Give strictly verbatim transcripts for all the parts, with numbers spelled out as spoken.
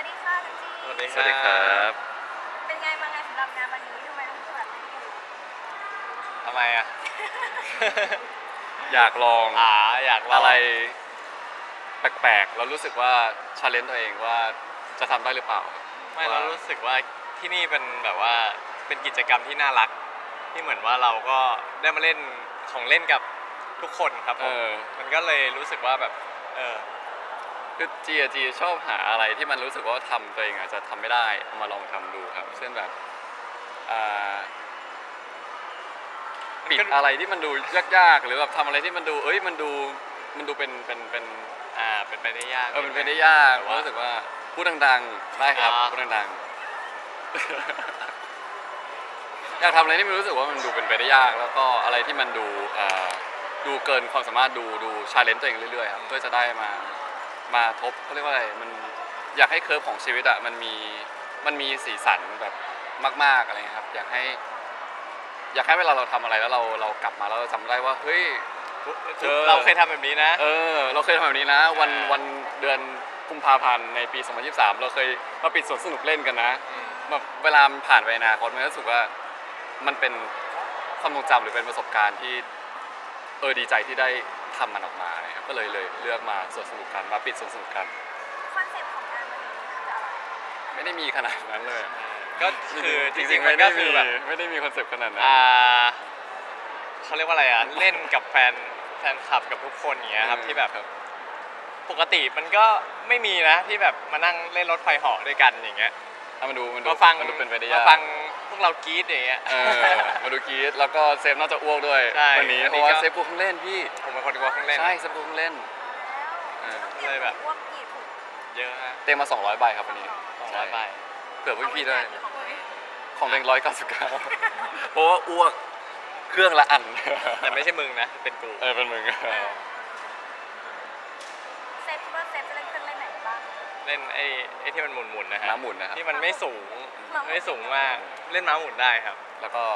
วัสดีค่ะทันจีสวัสดีสวัสดีครับเป็นไงมาไงสำหรับงานวันนี้ทำไมต้องเปิดให้ดูทำไมอ่ะอยากลองอ่าอยากลองอะไรแปลกๆเรารู้สึกว่าชาเลนจ์ตัวเองว่าจะทำได้หรือเปล่าไม่เรารู้สึกว่าที่นี่เป็นแบบว่าเป็นกิจกรรมที่น่ารักที่เหมือนว่าเราก็ได้มาเล่นของเล่นกับทุกคนครับผเอมอมันก็เลยรู้สึกว่าแบบเออคือจีจีชอบหาอะไรที่มันรู้สึกว่าทำตัวเองอาจจะทำไม่ได้เอามาลองทำดูครับเช่นแบบอ่าปิดอะไรที่มันดูยากๆหรือแบบทำอะไรที่มันดูเอ้ยมันดูมันดูเป็นเป็นเป็นอ่าเป็นไปได้ยากเออเป็นไปได้ยากเพราะรู้สึกว่าพูดดังๆได้ครับพูดดังๆ อยากทำอะไรที่มันรู้สึกว่ามันดูเป็นไปได้ยากแล้วก็อะไรที่มันดูดูเกินความสามารถดูดูชาเลนจ์ตัวเองเรื่อยๆครับเพื่อจะได้มามาทบเขาเรียกว่าอะไรมันอยากให้เคิร์ฟของชีวิตอ่ะมันมีมันมีสีสันแบบมากๆอะไรครับอยากให้อยากให้เวลาเราทำอะไรแล้วเราเรากลับมาแล้วเราจำได้ว่าเฮ้ยเราเคยทำแบบนี้นะเออเราเคยทำแบบนี้นะวันวันเดือนกุมภาพันธ์ในปีสองพันยี่สิบสามเราเคยมาปิดสวนสนุกเล่นกันนะแบบเวลามันผ่านไปอนาคตมันรู้สึกว่ามันเป็นความทรงจำหรือเป็นประสบการณ์ที่เออดีใจที่ได้ทำมันออกมานะครับก็เลยเลยเลือกมาสวนสนุกกันมาปิดสวนสนุกกันคอนเซ็ปต์ของงานวันนี้คืออะไรไม่ได้มีขนาดนั้นเลยก็คือจริงๆมันก็คือแบบไม่ได้มีคอนเซ็ปต์ขนาดนั้นอ่าเขาเรียกว่าอะไรอ่ะเล่นกับแฟนแฟนคลับกับทุกคนอย่างเงี้ยครับที่แบบปกติมันก็ไม่มีนะที่แบบมานั่งเล่นรถไฟเหาะด้วยกันอย่างเงี้ยมาดูมาฟังมันดูเป็นไปได้ยากมาฟังพวกเรากรี๊ดอย่างเงี้ยมาดูกรี๊ดแล้วก็เซฟน่าจะอ้วกด้วยวันนี้เพราะว่าเซฟกลัวเครื่องเล่นพี่ผมเป็นคนกลัวเครื่องเล่นใช่เซฟกลัวเครื่องเล่นเลยแบบอ้วกกี่ถุงเยอะฮะเต็มมาสองร้อยใบครับวันนี้สองร้อยใบเผื่อพี่ๆด้วยของเต็งร้อยเก้าสิบเก้าเพราะว่าอ้วกเครื่องละอันแต่ไม่ใช่มึงนะเป็นกูเออเป็นมึงเซฟว่าเซฟจะเล่นเครื่องเล่นไหนบ้างเล่นไอ้ไอ้ที่มันหมุนๆนะฮะม้าหมุนนะครับที่มันไม่สูงไม่สูงมากเล่นม้าหมุนได้ครับแล้วก็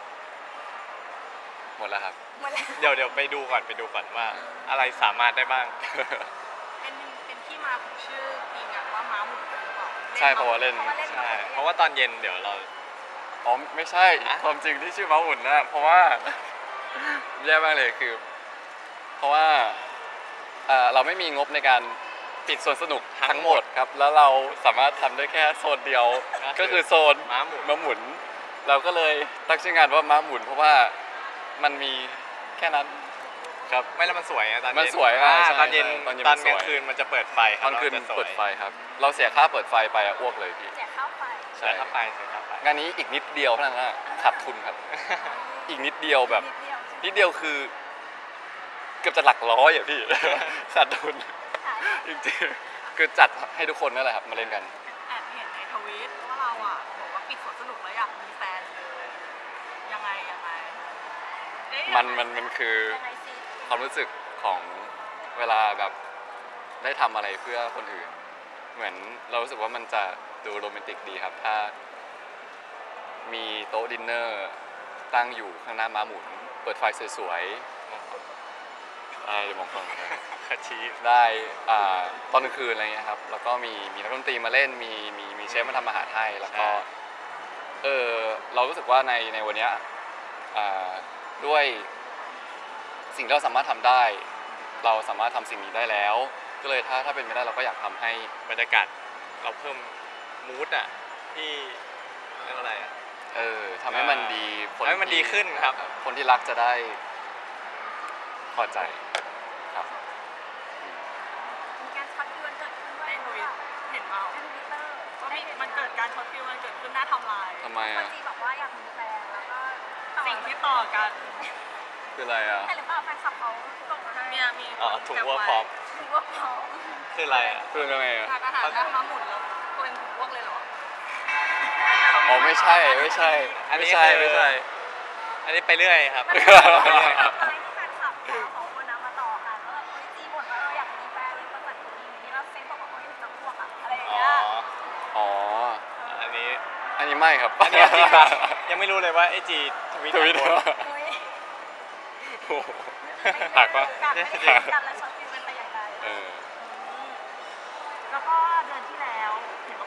หมดแล้วครับเดี๋ยวเดี๋ยวไปดูก่อนไปดูก่อนว่าอะไรสามารถได้บ้างเป็นเป็นที่มาของชื่อจริงอะว่าม้าหมุนหรือเปล่าใช่เพราะว่าเล่นใช่เพราะว่าตอนเย็นเดี๋ยวเราอ๋อไม่ใช่ความจริงที่ชื่อม้าหมุนนะเพราะว่าแย่มากเลยคือเพราะว่าเราไม่มีงบในการปิดโซนสนุกทั้งหมดครับแล้วเราสามารถทำได้แค่โซนเดียวก็คือโซนม้าหมุนม้าหมุนเราก็เลยตั้งชื่องานว่าม้าหมุนเพราะว่ามันมีแค่นั้นครับไม่แล้วมันสวยไงตอนมันสวยตอนเย็นตอนกลางคืนมันจะเปิดไฟตอนคืนเปิดไฟครับเราเสียค่าเปิดไฟไปอ้วกเลยพี่เสียค่าไฟเสียค่าไฟเสียค่าไฟงานนี้อีกนิดเดียวเท่านั้นนะขาดทุนครับอีกนิดเดียวแบบนิดเดียวคือเกือบจะหลักร้อยอ่ะพี่ขาดทุนจริงๆคือจัดให้ทุกคนนั่นแหละครับมาเล่นกันแอบเห็นในทวิตว่าเราอ่ะบอกว่าปิดสวนสนุกแล้วอยากมีแฟนเลยยังไงยังไงมันมันมันคือความรู้สึกของเวลาแบบได้ทำอะไรเพื่อคนอื่นเหมือนเรารู้สึกว่ามันจะดูโรแมนติกดีครับถ้ามีโต๊ะดินเนอร์ตั้งอยู่ข้างหน้าม้าหมุนเปิดไฟสวยๆอะไรมองฟังชี้ได้ตอนกลางคืนอะไรเงี้ยครับแล้วก็มีมีนักดนตรีมาเล่นมีมีมีเชฟมาทำอาหารให้แล้วก็เออเรารู้สึกว่าในในวันนี้ด้วยสิ่งที่เราสามารถทำได้เราสามารถทำสิ่งนี้ได้แล้วก็เลยถ้าถ้าเป็นไม่ได้เราก็อยากทำให้บรรยากาศเราเพิ่มมูดอ่ะที่เรื่องอะไรอ่ะเออทำให้มันดีให้มันดีขึ้นครับคนที่รักจะได้พอใจครับมีการช็อตฟิวมันเกิดขึ้นด้วยเห็นเปล่าในทวิตเตอร์ว่ามันเกิดการช็อตฟิวมันเกิดขึ้นหน้าทำลายทำไมอ่ะจีบอกว่าอยากมีแฟนแล้วก็สิ่งที่ต่อกันคืออะไรอ่ะใช่หรือเปล่าแฟนคลับเขาส่งมาให้มีอ๋อถุงวัวพร้อมถุงวัวพร้อมคืออะไรอ่ะคืออะไรอ่ะทานอาหารแล้วมาหมุนแล้วเป็นถุงวัวเลยเหรออ๋อไม่ใช่ไม่ใช่ไม่ใช่ไม่ใช่อันนี้ไปเรื่อยครับอะไรที่แฟนคลับสองคนนะมาต่อกันแล้วแบบจีบ่นว่าเราอยากมีแฟนเป็นแบบนี้นี้แล้วเซนบอกว่าเขาอยากจะพวกอะอะไรอย่างเงี้ยอ๋ออันนี้อันนี้ไม่ครับอันนี้จริงป่ะยังไม่รู้เลยว่าไอจีทวิตทวิตหักปะกันแล้วช็อตฟิวเป็นไปอย่างไรแล้วก็เดือนที่แล้วเห็น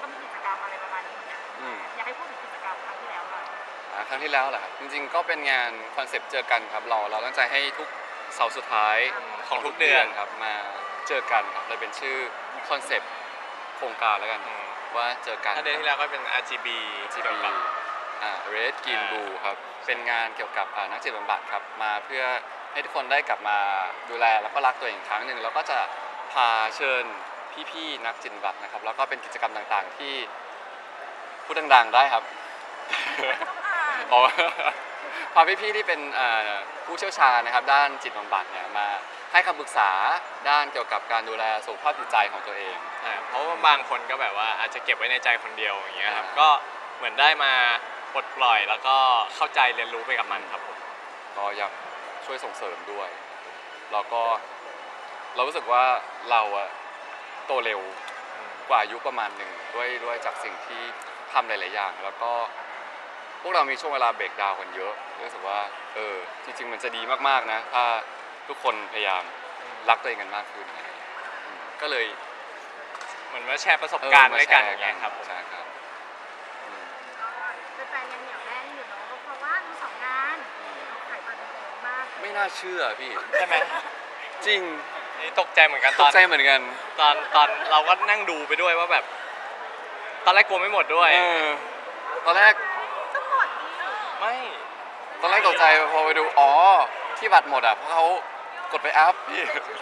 รั้งที่แล้วแหละครับจริงๆก็เป็นงานคอนเซปต์เจอกันครับเราเราตั้งใจให้ทุกเสาร์สุดท้ายของทุกเดือนครับมาเจอกันครับเลยเป็นชื่อคอนเซปต์โครงการแล้วกันอืมว่าเจอกันถ้าเดือนที่แล้วก็เป็น อาร์ จี บีจีเกี่บียวกับอ่า Red Green อ่า Blue ครับเป็นงานเกี่ยวกับอ่านักจิตบำบัดครับมาเพื่อให้ทุกคนได้กลับมาดูแลแล้วก็รักตัวเองอีกครั้งหนึ่งแล้วก็จะพาเชิญพี่ๆนักจิตบำบัดนะครับแล้วก็เป็นกิจกรรมต่างๆที่พูดดังๆได้ครับ อ๋อ พาพี่ๆที่เป็นอ่าผู้เชี่ยวชาญนะครับด้านจิตบำบัดเนี่ยมาให้คำปรึกษาด้านเกี่ยวกับการดูแลสุขภาพจิตใจของตัวเองใช่เพราะว่าบางคนก็แบบว่าอาจจะเก็บไว้ในใจคนเดียวอย่างเงี้ยครับอ่าก็เหมือนได้มาปลดปล่อยแล้วก็เข้าใจเรียนรู้ไปกับมันครับผมก็อยากช่วยส่งเสริมด้วยแล้วก็เรารู้สึกว่าเราอะโตเร็วกว่าอายุประมาณหนึ่งด้วยด้วยจากสิ่งที่ทำหลาย ๆ อย่าง แล้วก็พวกเรามีช่วงเวลาเบรกดาวน์กันเยอะรู้สึกว่าเออจริง ๆ มันจะดีมาก ๆ นะ ถ้าทุกคนพยายามรักตัวเองกันมากขึ้นอืมก็เลยเหมือนว่าแชร์ประสบการณ์เออด้วยมากันแชอย่างเงี้ยครับผมใช่ครับอืมแฟนๆยังเหนียวแน่นอยู่เนาะเพราะว่ามีสองงานเราขายบัตรกันเยอะมากไม่น่าเชื่อพี่ใช่ไหมจริงนี่ตกใจเหมือนกันตตกอนใจเหมือนกันตอนตอนเราก็นั่งดูไปด้วยว่าแบบ ตอนแรกกลัวไม่หมดด้วยเออตอนแรกก็หมดดีไม่ตอนแรกตกใจพอไปดู อ๋อ ที่บัตรหมดอ่ะ เพราะเขากดไปอัพพี่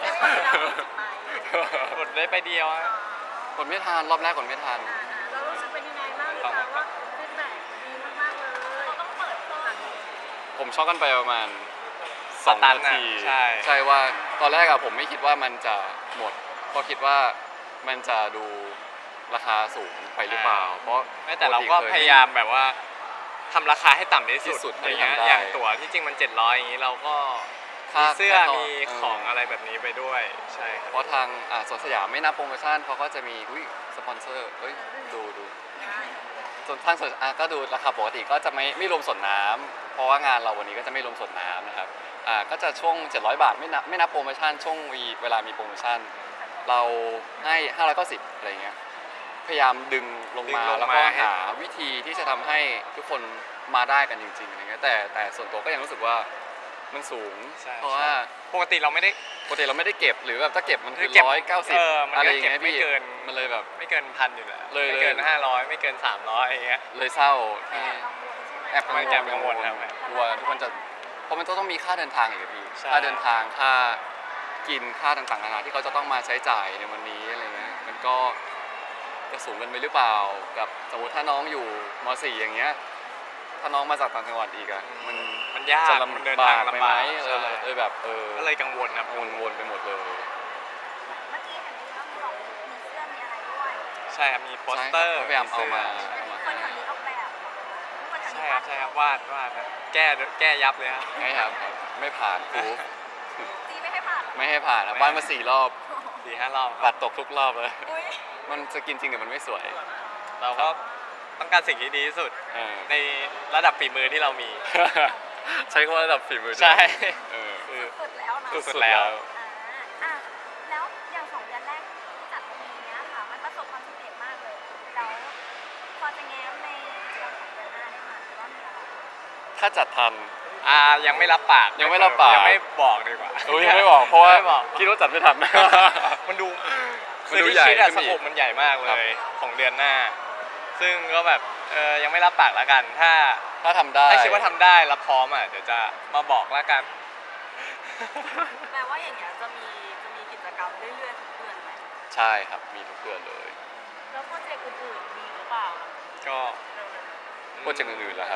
กดได้ไปเดียวอะกดไม่ทันรอบแรกกดไม่ทันเรารู้สึกเป็นยังไงบ้างคะว่าฟีดแบ็กดีมากๆเลยเราต้องเปิดเพิ่มผมช็อกกันไปประมาณสสองตันานอะทีใช่ใช่ว่าตอนแรกอะผมไม่คิดว่ามันจะหมด เพราะคิดว่ามันจะดูราคาสูงไปหรือเปล่า เพราะไม่แต่เราก็พยายามแบบว่าทำราคาให้ต่ำที่ที่สุสุดดอะไรเงี้ยที่ทำได้อย่างตั๋วที่จริงมันเจ็ดร้อยอย่างนี้เราก็ค่ามีเสื้อค่าต่อมีเออของอะไรแบบนี้ไปด้วยใช่ครับเพราะทางอ่าสวนสยามไม่นับโปรโมชั่นเขาก็จะมีอุ้ยสปอนเซอร์เฮ้ยดูดูส่วนทางส่วนอ่ะก็ดูราคาปกติก็จะไม่ไม่รวมส่วนน้ำเพราะว่างานเราวันนี้ก็จะไม่รวมส่วนน้ำนะครับอ่าก็จะช่วงเจ็ดร้อยบาทไม่นับไม่นับโปรโมชั่นช่วงวีเวลามีโปรโมชั่น เราให้ห้าร้อยเก้าสิบอะไรเงี้ยพยายามดึงลงมาดึงลงมาแล้วก็ให้หาวิธีที่จะทำให้ทุกคนมาได้กันจริงๆอะไรเงี้ยแต่แต่ส่วนตัวก็ยังรู้สึกว่ามันสูงใช่เพราะว่าปกติเราไม่ได้ปกติเราไม่ได้เก็บหรือแบบถ้าเก็บมันคือเก็บร้อยเก้าสิบเออมันก็อะไรอย่างเงี้ยเก็บไม่พี่เกินมันเลยแบบไม่เกินพันอยู่แล้วเลยไม่เกินเลยห้าร้อยไม่เกินสามร้อยอย่างเงี้ยเลยเศร้าที่แอบกังวลใช่ไหมแอบกังวลแอบกังวลครับกลัวทุกคนจะเพราะมันต้องมีค่าเดินทางอีกอะพี่ใช่ค่าเดินทางค่ากินค่าต่างๆนานาที่เขาจะต้องมาใช้จ่ายในวันนี้อะไรเงี้ยมันก็จะสูงเกินไปหรือเปล่ากับสมมติถ้าน้องอยู่ม .สี่ อย่างเงี้ยถ้าน้องมาจากต่างจังหวัดอีกอะมันมันยากจะมันเดินลำบาทางกไปลำไหมบากเอใช่อเลยแบบเออก็เลยกังวลครับวนวนไปหมดเลยเมื่อกี้เห็นว่ามีบอกมีเสื้อมีอะไรด้วยใช่ครับมีโปสเตอร์ใช่ครับพยายามเอามาอันนี้คนแถวนี้ออกแบบคนแถวใช่นี้ครับใช่ครับวาดวาดครับแก้แก้ยับเลยครับไม่ครับครับไม่ผ่านครูจีไม่ให้ผ่านไม่ให้ผ่านนะบ้านมาสี่รอบสี่ห้ารอบคบัรับตรตกทุกรอบเลยอุ้ยมันจะกินจริงแต่มันไม่สวยเราก็ต้องการสิ่งที่ดีที่สุดเออในระดับฝีมือที่เรามีใช้คำว่าระดับฝีมือใช่เออคือสุดแล้วนะสุดแล้วอ่าอ่ะแล้วอย่างสองเดือนแรกที่จัดปีเนี้ยค่ะ มันประสบความสำเร็จมากเลย แล้วพอจะแง้มในเดือนสองเดือนหน้าได้ไหมว่ามีอะไรถ้าจัดทันอ่ายังไม่รับปากยังไม่รับปากยังไม่บอกดีกว่าโอ้ยยังไม่บอกเพราะว่าไม่บอกคิดว่าจัดไม่ทันมันดูมัคืนอดูที่ใหญ่คิดอะขึ้สนโคอีปกมันใหญ่มากคเลรับยของเดือนหน้า ซึ่งก็แบบเออยังไม่รับปากแล้วกัน ถ้าถ้าทำได้ถ้าคิดว่าทำได้แล้วพร้อมอ่ะเดี๋ยวจะมาบอกแล้วกันแปลว่าอย่างเงี้ยจะมีจะมีกิจกรรมเรื่อยๆทุกเดือนไหมใช่ครับมีทุกเดือนเลยแล้วโปรเจกต์อื่นๆมีหรือเปล่าก็โปรเจกต์อื่นๆแล้วครับ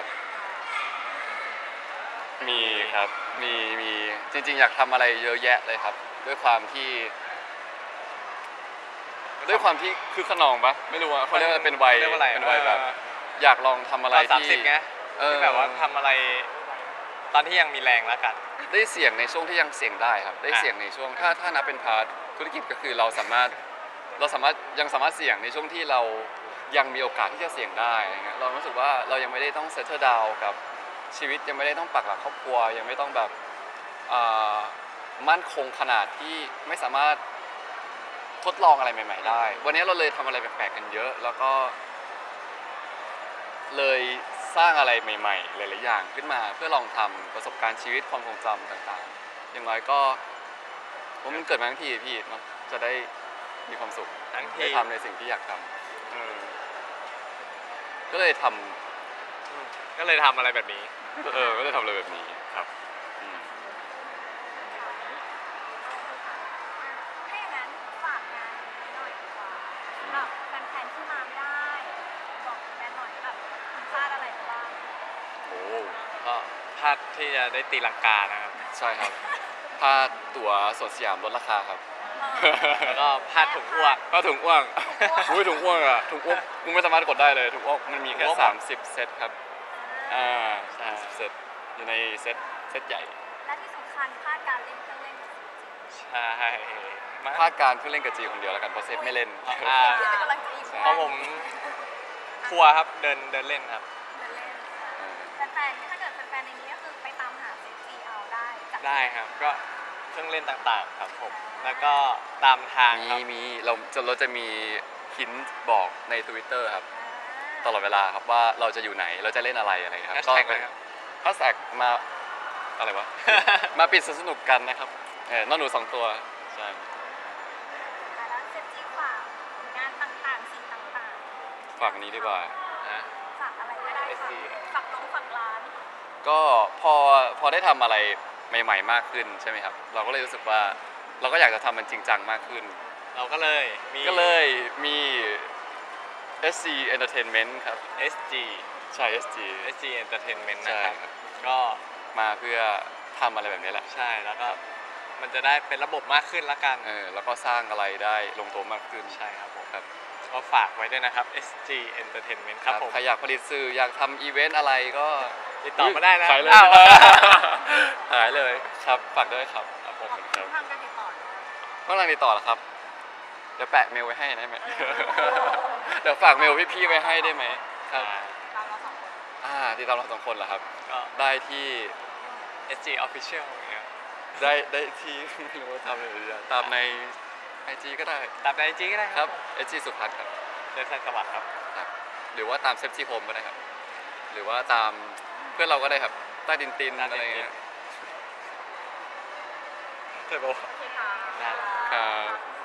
มีครับมีมีจริงๆ อยากทำอะไรเยอะแยะเลยครับ ด้วยความที่ด้วยความที่คือขนองปะไม่รู้ว่าเขาเรียกว่าเป็นวัยเรียกว่าอะไรเป็นวัยแบบเอออยากลองทำอะไรตอนสามที่สิบไงเออที่แบบว่าทำอะไร ตอนที่ยังมีแรงแล้วกันได้เสี่ยงในช่วงที่ยังเสี่ยงได้ครับ ได้อ่ะเสี่ยงในช่วงถ้าถ้านับเป็นพาร์ทธุรกิจก็คือเราสามารถเราสามารถยังสามารถเสี่ยงในช่วงที่เรายังมีโอกาสที่จะเสี่ยงได้อะไรเงี้ยเรารู้สึกว่าเรายังไม่ได้ต้องเซตเตอร์ดาวกับชีวิตยังไม่ได้ต้องปักหลักครอบครัว ยังไม่ต้องแบบอ่ามั่นคงขนาดที่ไม่สามารถทดลองอะไรใหม่ ๆ ได้ วันนี้เราเลยทำอะไรแปลกๆกันเยอะ แล้วก็เลยสร้างอะไรใหม่ๆหลายๆอย่างขึ้นมาเพื่อลองทำประสบการณ์ชีวิตความทรงจำต่างๆ อย่างน้อยก็ผมมันเกิดมาทั้งทีพี่เนาะจะได้มีความสุขทั้งทีได้ทำในสิ่งที่อยากทำอืมก็เลยทำอืมก็เลยทำอะไรแบบนี้เออก็เลยทำอะไรแบบนี้ครับอืมถ้าอย่างนั้นฝากงานนี้หน่อยดีกว่าสำหรับแฟนๆที่มาไม่ได้ บอกแฟนหน่อยแบบคุณพลาดอะไรไปบ้างโอ้ก็พลาดที่จะได้ตีลังกานะครับใช่ครับถ้าตั๋วสวนสยามลดราคาครับแล้วก็พลาดถุงอ้วกถ้าถุงอ้วงอุ้ยถุงอ้วงอะถุงอ้วงกูไม่สามารถกดได้เลยถุงอ้วงมันมีแค่ถุงอ้วงสามสิบเซตครับอ่าใช่สามสิบเซตอยู่ในเซตเซตใหญ่และที่สำคัญพลาดการเล่นเครื่องเล่นกับจริงใช่มากพลาดการขึ้นเล่นกับจีคนเดียวแล้วกันเพราะเซฟไม่เล่นอ่าๆแต่กำลังจะอีกเพราะผมทัวร์ครับเดินเดินเล่นครับเดินเล่นแฟนๆถ้าเกิดแฟนๆในนี้ก็คือไปตามหาเซจีเอาได้จากได้ครับก็เครื่องเล่นต่างๆครับผมแล้วก็ตามทางมีครับมีเราจะเราจะมีหินบอกใน Twitter ครับตลอดเวลาครับว่าเราจะอยู่ไหนเราจะเล่นอะไรอะไรครับแฮชแท็กเลยครับแฮชแท็กมาอะไรวะ มาปิดสนุกกันนะครับเออน้องหนูสองตัวใช่แล้วเซจีฝากงานต่างๆสิ่งต่างๆฝากอันนี้ดีกว่านะฝากอะไรก็ได้เอสค่ะซีฝากน้องฝากร้านก็พอพอได้ทำอะไรใหม่ ๆ มากขึ้นใช่ไหมครับ เราก็เลยรู้สึกว่าเราก็อยากจะทำมันจริงจังมากขึ้นเราก็เลยมีก็เลยมี เอส ซี Entertainment ครับเอส จีใช่ เอส จีเอส จี Entertainment ใช่นะครับครับก็มาเพื่อทำอะไรแบบนี้แหละใช่แล้วก็มันจะได้เป็นระบบมากขึ้นละกันเออแล้วก็สร้างอะไรได้ลงตัวมากขึ้นใช่ครับผมครับก็ฝากไว้ด้วยนะครับ เอส จี Entertainment ครับผมใครอยากผลิตสื่ออยากทำอีเวนต์อะไรก็ติดต่อมาได้นะขายเลยอ้าวหายเลยครับฝากด้วยครับครับผมครับทางการติดต่อนะเมื่อไหร่ติดต่อล่ะครับ เดี๋ยวแปะเมลไว้ให้ได้ไหม เดี๋ยวฝากเมลพี่ๆไว้ให้ได้ไหมครับตามเราสองคนอ่าติดตามเราสองคนเหรอครับก็ได้ที่เอส จี Official อย่างเงี้ยได้ได้ที่ ไม่รู้ว่าทำอะไรดีอะตามในไอจีก็ได้ตามในไอจีก็ได้คครัรับบ เอจีสุพัฒน์ครับเดินทางสวัสดิ์ครับครับ หรือว่าตามเซฟซีโฮมก็ได้ครับ หรือว่าตามเพื่อนเราก็ได้ครับใต้ดินตินใต้อะดินตินไรอย่างเงี้ยใช่ปะโอเคค่ะได้ครับ